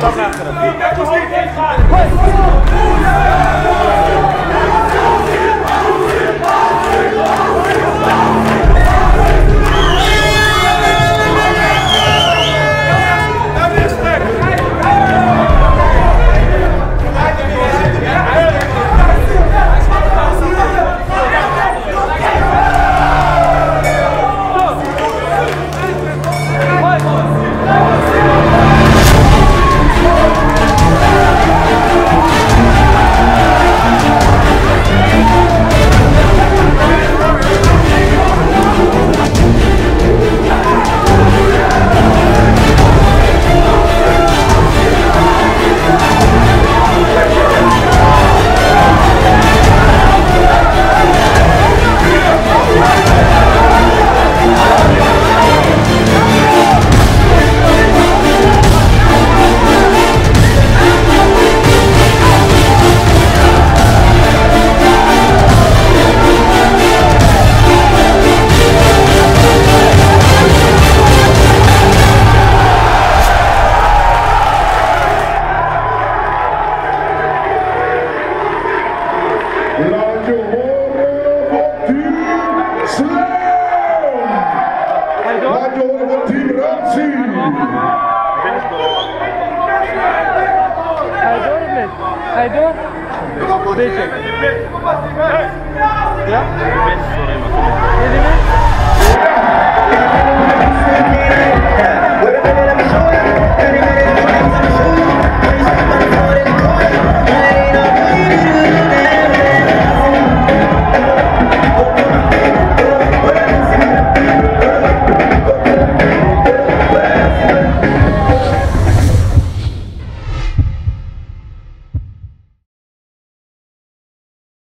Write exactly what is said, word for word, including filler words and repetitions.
stap naar achteren. Laat je horen van Team Slam! Laat je horen van Team Ramsey! Ga je door of niet? Ga je door? Beetje. Ja? Wil je niet?